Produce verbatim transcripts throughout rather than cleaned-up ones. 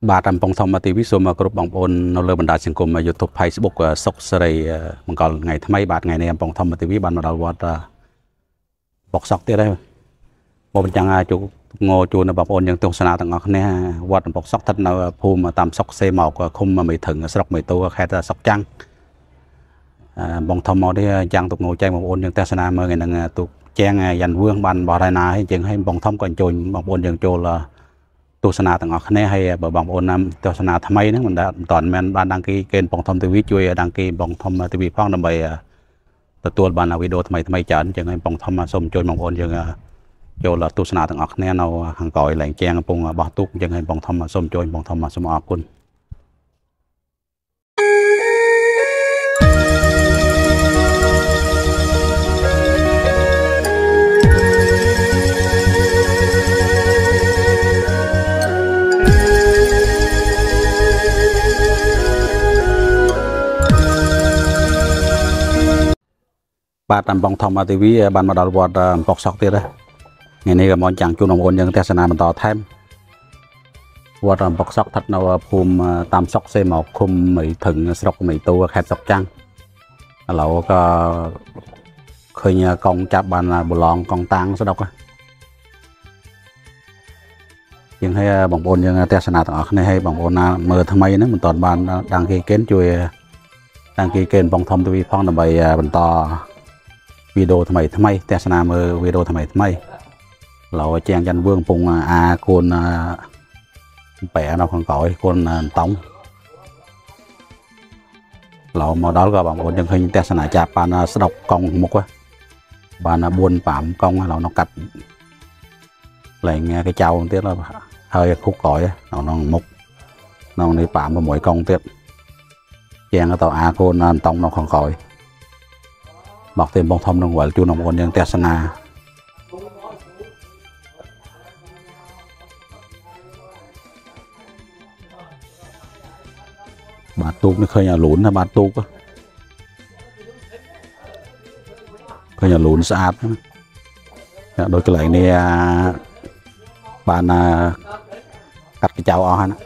bà trầm phong thông mà ti vi số mà group bóng ôn nó lên bật đài sinh cùng mà YouTube Facebook sốc sợi bằng còn ngày thứ mấy bạt ngày này em phong thông mà ti vi ban mà đầu vót bọc sọc tiếc đấy bộ bên chẳng chú ngô chú nó bóng ôn những tung sana tầng ngọc này vót bọc sọc thật nó phù mà tạm sọc xe màu khung mà mấy thừng sọc mấy tu khai ra sọc trăng bóng thông mà đi chẳng tục ngô chạy bóng ôn những tung sana mà ngày năng tục chen dàn vương ban bỏ đài này chuyện hay bóng thông còn trôi bóng ôn những trôi là tu snaต่างออกเนี่ยให้บางคนนำตัวสนาทำไมนะมันตอนมันบ้านดังกีเกณฑ์ปองทอมทีวีช่วยดังกีปองทอมทีวีพ้องนำไปตัวบ้านวิดีโอทำไมทำไมจันจังให้ปองทอมมาสมช่วยบางคนจังโยนตัวสนาต่างออกเนี่ยเราห่างก่อยแหล่งแจ้งปงบ่อตุกจังให้ปองทอมมาสมช่วยปองทอมมาสมออกคุณบาดตำบองทอมมาทีวีบานมาดอลวอดปอกซอกเตี้ยเลยngày nayก็มองจังจุนองโอนยังเทศนามันต่อแทมวอดปอกซอกทัดนาวภูมิตามซอกเซหมอกคุมไม่ถึงสกไม่ตัวแคบซอกจังเราก็เคยกองจับบานบุลองกองตังสะดอกยังให้บองโอนยังเทศนาต่างๆให้บองโอนเมื่อทำไมนะมันตอนบานดังกีเกณฑ์ช่วยดังกีเกณฑ์บองทอมทีวีพ้องนำไปบรรทอวิดีโอทำไมทำไมแต่สนามวิดีโอทำไมทำไมเราแจ้งจันเบื้องปงอาคนแปะเราของก่อยคนตองเรามาđóก็บางคนยังเคยแต่สนามจับปานสะดอกกองมุกวะปานบุญป่ามกองเราnóกัดแหล่งcái trâu tiếc là hơi khúc còi nó nó mục nó điป่ามvào mỗi công tiếcแจ้งcái tàu aคนตองnóของก่อยบอกเต็มบองทอมนงหวานจูนองคนยังเตสนาบาดตุกนี่เคยอย่าหลุนนะบาดตุกเคยอย่าหลุนสะอาดนะโดยกระไรเนี่ยบานกัดกระเจ้าอ่อน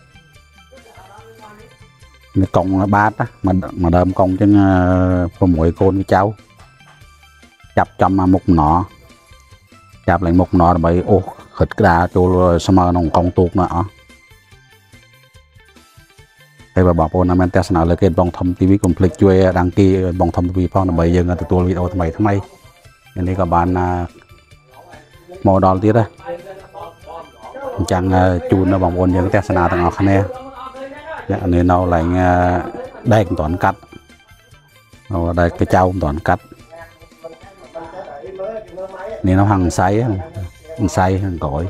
นี่กองบาดนะมามาเดิมกองจังพอหมวยโคนcái cháuจับจำมามุกหนอจับlạiมุกหนอไปโอ้ขดกระดาษตัวสมานองกองตุกเนาะให้แบบบอกว่ามันแต่สนาเลยเกินบองทำทีวีคอมพลีทช่วยดังกีบองทำทีวีพ่อหน่อยยังตัววิดีโอทำไมทำไมอันนี้ก็บานโมดอลที่ได้จังจูนบองวนยังแต่สนาต่างออกคะแนนอันนี้เราlại đây toàn cắt nó đây cái trâu toàn cắt nên nó hàng say hàng say hàng cõi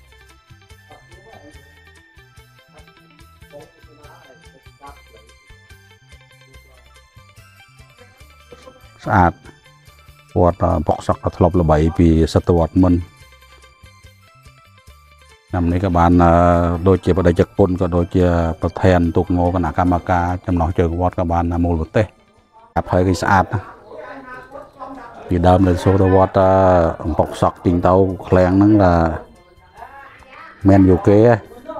sạch vọt bọc sọc thật lộc là bảy vì sát vọt mình nằm này các bạn đôi chia vào đây chật pôn có đôi chia bật thèn tục ngô cái nà camaka trong nó chơi vót các bạn là mồ lụt tê gặp hơi cái sạch vì đâm lên số vót bọc sọc tình tàu khen nó là men vô kế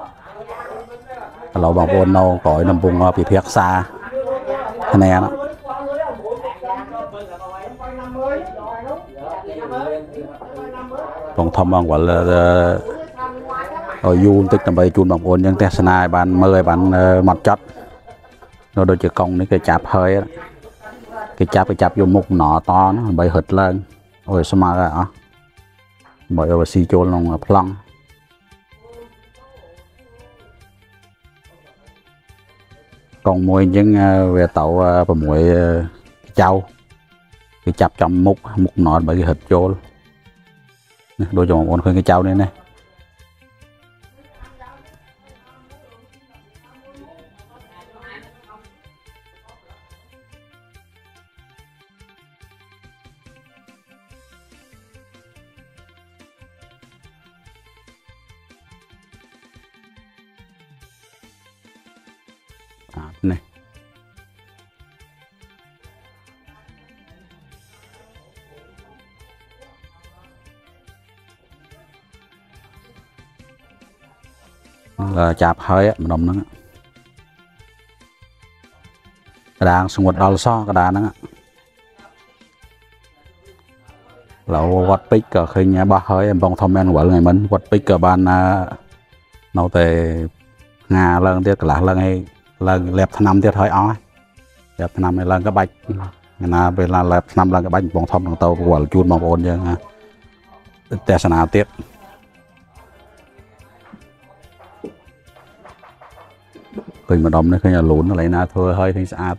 lẩu bằng pôn đâu cõi nằm vùng bị thiệt xa nè đó còn thầm bằng gọi là rồi du tích là bay chun bằng ôn nhưng test này bạn mời bạn mặt chót nó đôi chữ công đấy cái chạp hơi cái chạp cái chạp vô mục nọ to nó bay hụt lên rồi sao mà đó bởi ở xì chôn lòng plong còn mùi những về tàu và mùi châu cái chạp trong mục mục nọ bởi cái hụt chôn đôi chồng ôn khơi cái châu này này này là chạp hơi mà đồng nó cái đàn xung quanh đào so cái đàn nó lẩu quạt pích cờ khi nhà ba hơi em bông thông men quả ngày mình quạt pích cờ ban nấu tề ngà lần tiết cả lần hay lần lẹp năm tiết hơi ói lẹp năm này lần cái bạch là về là lẹp năm lần cái bạch bông thông bằng tàu quả chuột màu ôn chứ tè sана tiết mình mà đom nó khi nhà lún nó lấy na thôi hơi thì sạch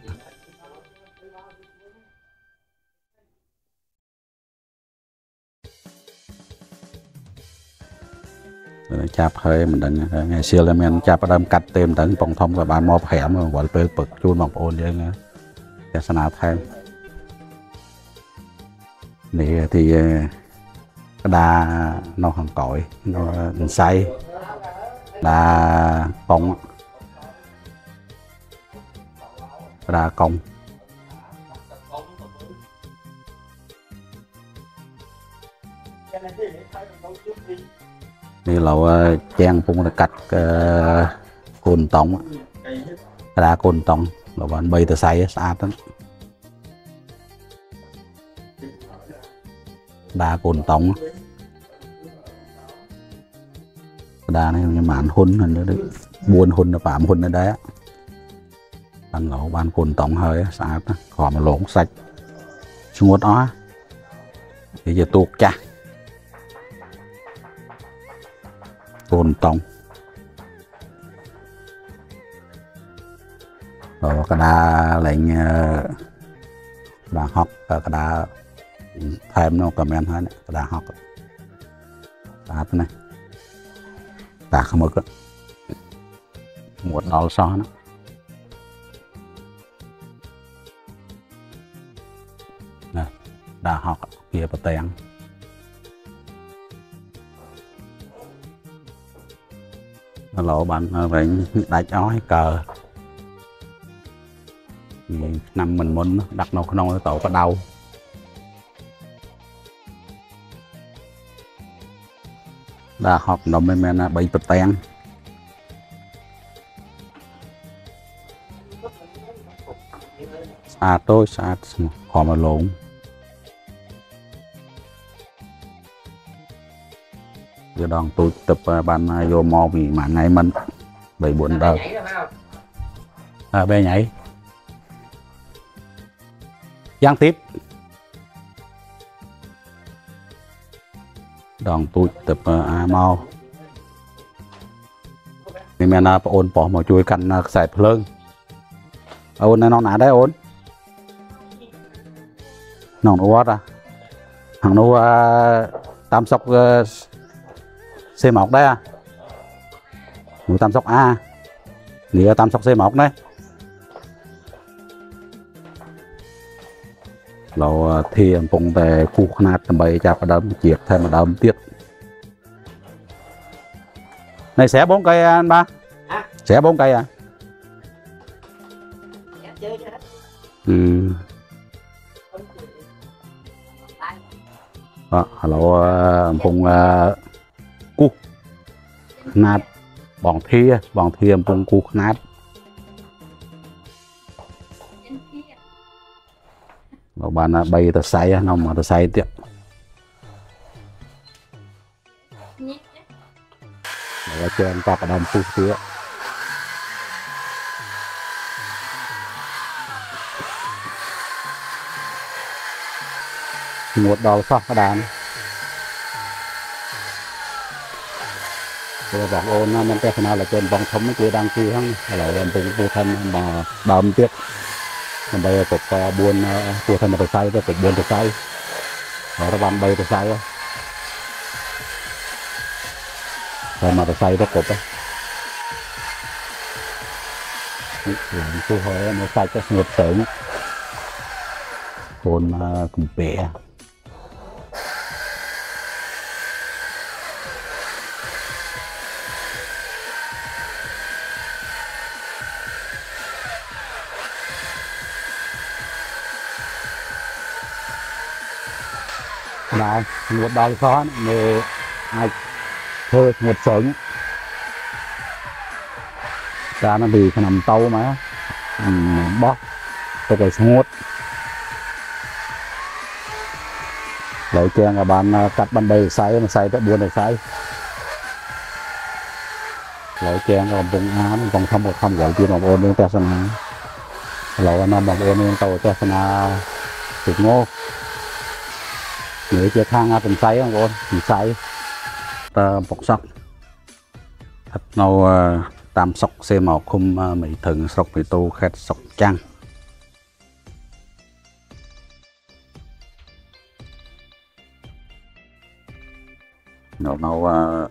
chạp hơi mình đừng ngày xưa là mình chạp ở đâm cắt tên đừng bông thông và bán mò hẻm mà gọi là bực chuột mọc ôn chứ tè sana thêm này thì đa nó hàng cõi nó say đa bông đa côngนี่เราแจ้งปรุงกัดโกนตองกระดาโกนตองเราวันใบตะไคร้สะอาดนั้นดาโกนตองกระดาnày nhưng mà hun hình như buồn hun là phạm hun ở đấy ban ngộ ban cồn tổng hơi sạch khỏi mà lộn sạch chung ngốt đó thì giờ tuột cha cồn tổng rồi cái đa lệnh đa học cái đa thêm nó comment hết cái đa học đá này đá không mực một đòn so nó đá học kia bật tèn nó lộ bằng vậy đại chói cờ năm mình muốn đặt nó không nó tổ có đau đá học nó mới men bị bật tèn xa tôi xa họ mà lộn giờ đòn tôi tập bàn vô mò vì mà ngày mình bảy bốn đợt à bê nhảy gián tiếp đòn tôi tập à mau thì mình là ôn bỏ một chuối cắn sải phơn ôn này nó nã đấy ôn nó nó quá ra thằng nó tam sọc xê một đấy à người tam sọc A nghĩa tam sọc xê một đấy rồi thì vùng về khu nát tầm bậy chạp ở đâm chiếc thêm một đâm tiếp này xẻ bốn cây anh ba xẻ bốn cây à ừ. Đó, hello vùng uh, cu nát bỏng thi bỏng thi vùng cu nát nó bạn bay tờ say nó mà tờ say tiếp rồi trên các cái đầm phun tía một đầu sọc cái đàn rồi bọc ôn nó cái nào là trên vòng thống cái đang kia không là làm từng phụ thân mà đầm tiếp mình bây giờ cục buôn phụ thân mà tờ say với cục buôn tờ say rồi các bạn bay tờ say rồi mà tờ say với cục ấy làm thu hồi nó say cái ngược tưởng cồn cùng bể này một đòn khó này ai thôi một sống ra nó bị cái nằm tàu mà bóp tôi phải ngốt lấy chèn là bạn cắt ban đầy say mà say tới buồn này say lấy chèn còn vùng án còn không một không giải chuyên bằng ôn lên test na lấy nó bằng ôn lên tàu test na thịt ngô nếu chưa thang ra từng say không ôn từng say ta bọc sọc thật nâu tam sọc xe màu khung mỹ thường sọc bị tu khét sọc trăng nâu nâu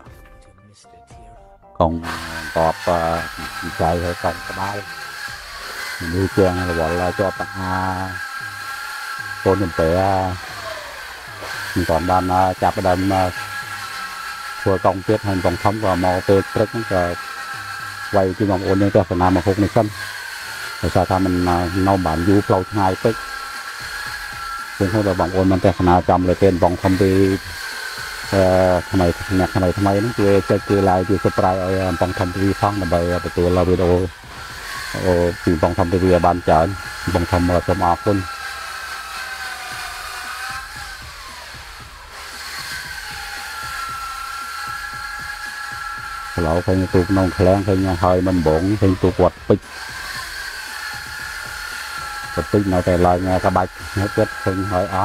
còn tọp chạy hơi còn cái bao như chèn là gọi là cho ta con mình phải mình còn đang chạp ở đây vừa công tiết hành vòng thống và màu tê rất là quay cái vòng ôn lên cho phần nào mà hộp này xâm rồi sao ta mình nâu bản du flow ngay tích cũng không là vòng ôn mình tên phần nào trong lời tên vòng thông điทำไมเนี่ยทำไมทำไมนั่นคือจะคือลายคือสปรายเอาปองทำทีวีฟังมาไปประตูเราวิดีโอโอ้ปีปองทำทีวีบานเจิญปองทำมาสมอคุณเราเคยตูนองแคลงเคยยังเฮยมันบ่งเคยตูกวดปิดกวดปิดเอาแต่ลายงากระบายให้เกิดเคยเฮยอ๋อ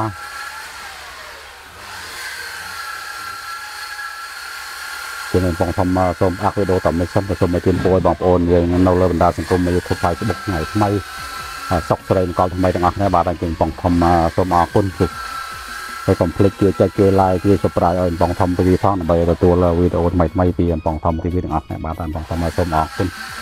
cho nên phòng thầm xôm ác với đồ tầm này xâm và xôm ở trên bôi bọc ồn về nâu lơ bần đa thành công mà thuộc phải cái bậc ngày may sọc sau đây còn thầm may đang ác này bà đang chừng phòng thầm xôm ác quân cực cái phòng click chưa chơi chơi like chưa subscribe ở phòng thầm tv phong là bây giờ tôi là video may may vì phòng thầm tv đang ác này bà đang phòng thầm xôm ác quân